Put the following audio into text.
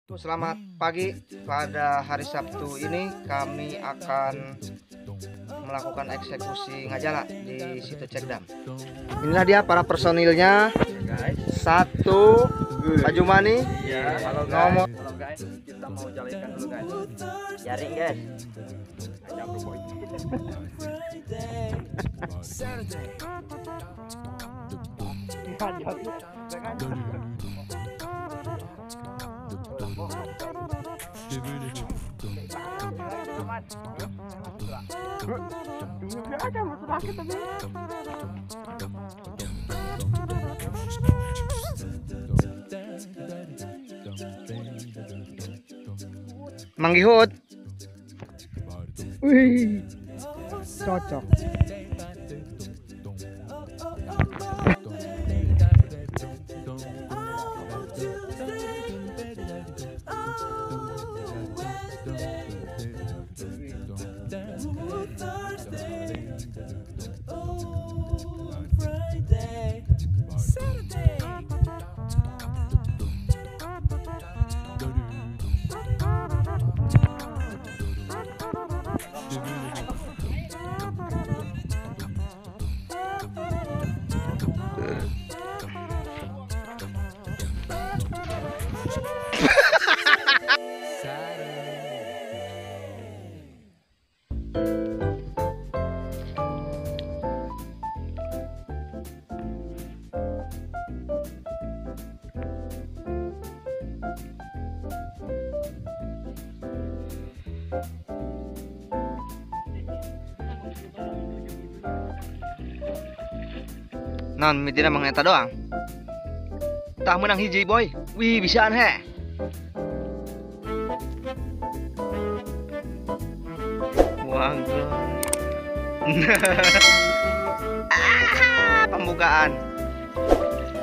Selamat pagi. Pada hari Sabtu ini kami akan melakukan eksekusi ngajala di situ Cekdam. Inilah dia para personilnya. Satu Pak Jumani. Iya, halo guys. Nomor Halo guys, kita mau jalankan dulu guys. jaring guys. Hanya bro boy. Manggihut. Wih, cocok. Non, mitina mang eta doang. Tak menang hiji boy. Wih, bisaan he. Wah, pembukaan.